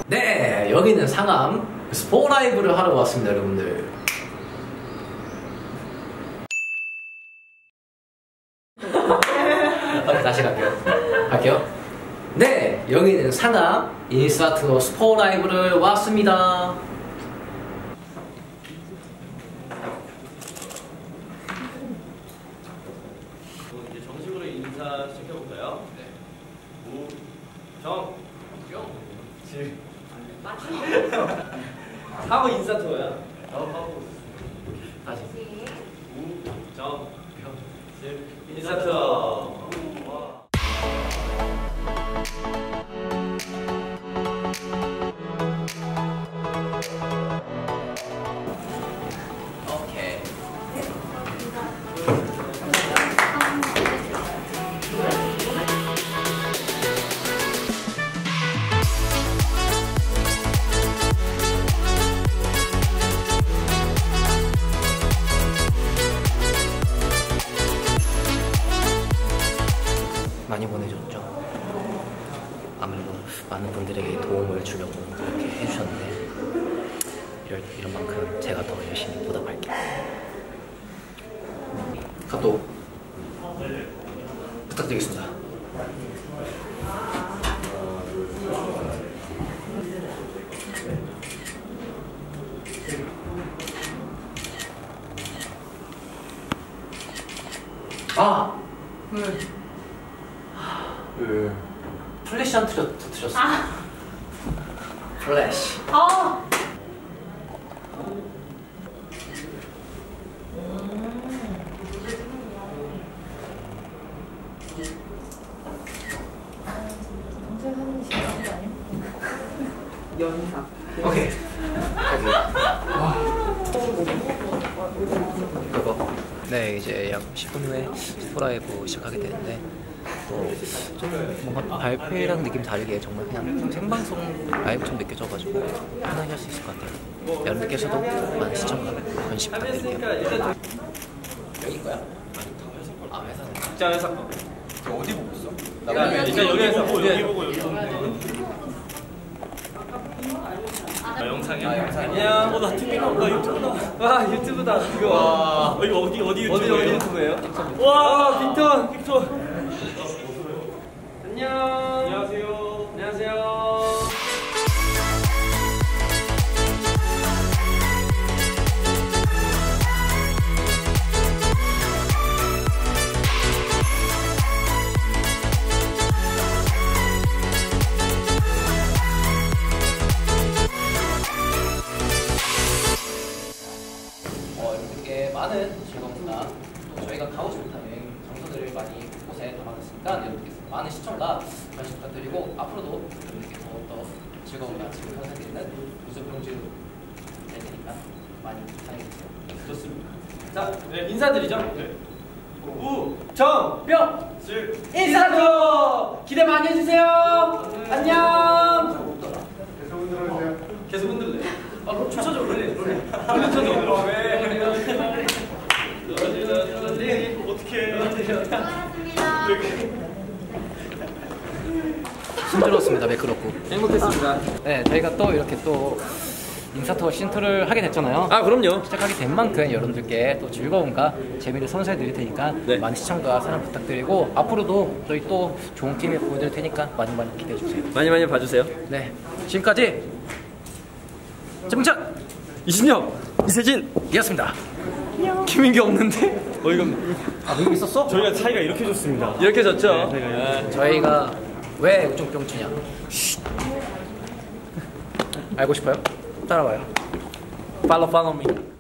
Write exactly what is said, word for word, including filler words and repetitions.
네, 여기는 상암 스포라이브를 하러 왔습니다, 여러분들. 아, 다시 갈게요. 갈게요. 네, 여기는 상암 인스타트로 스포라이브를 왔습니다. 이제 정식으로 인사 시켜볼까요? 네. 우, 정, 정, 질. 하고 인사 투어야. 하고. 다시. 우, 정, 정, 질. 인사 투어. 오케이. 많이 보내줬죠. 아무래도 많은 분들에게 도움을 주려고 이렇게 해주셨는데 이럴, 이런 만큼 제가 더 열심히 보답할게요. 카톡 부탁드리겠습니다. 아! 네. 그 플래시 안 틀렸, 틀렸어. 아. 플래시. 아. 연사. 오케이. 그거. 네, 이제 약 십 분 후에 스포라이브 시작하게 되는데 또 좀 뭔가 발표랑 느낌 다르게 정말 그냥 좀 생방송 라이브처럼 느껴져가지고 편하게 할 수 있을 것 같아요. 여러분들께서도 많은 시청과 관심 부탁드릴게요. 여긴 거야? 아, 회사네. 진짜 회사 거. 저 어디 보고 있어? 나 일단 여기 회사 보고 여기 보고 여기 보고. 아, 영상이야? 안녕. 어, 나 TV다. 나 유튜브다. 와, 유튜브다. 이거. 와. 이거 어디 어디 유튜브? 어디 어디 유튜브예요? 와, 빅톤, 빅톤. 안녕. 안녕하세요. 안녕하세요. 많은 즐거움과 또 저희가 가고 싶은 여행 장소들을 많이 곳곳에 담아놨으니까 여러분께서 많은 시청과 관심 부탁드리고 앞으로도 여러분께 더욱더 즐거움과 즐거운 선생님은 우수병주 될 테니까 많이 사랑해주세요. 좋습니다. 자, 네, 인사드리죠. 네. 우, 정, 뿅, 질, 인사도 기대 많이 해주세요. 네. 안녕. 계속 흔들어주세요. 계속 흔들래. 아, 춤춰줘, 롤리, 롤리. 춤춰줘. 왜? 어떻게? 힘들었습니다. 매끄럽고 행복했습니다. 네, 저희가 또 이렇게 또 인사투어 시즌이를 하게 됐잖아요. 아, 그럼요. 시작하게 된 만큼 여러분들께 또 즐거움과 재미를 선사해 드릴 테니까 네. 많은 시청과 사랑 부탁드리고 앞으로도 저희 또 좋은 팀을 보여드릴 테니까 많이 많이 기대해 주세요. 많이 많이 봐주세요. 네, 지금까지 정착 이신영, 이세진 이었습니다. 김민규 없는데? 어이가 없네. 아, 민규 있었어? 저희가 사이가 이렇게 좋습니다. 이렇게 좋죠? 네, 네, 저희가 왜 우중병주냐? 알고 싶어요? 따라와요. Follow, follow me.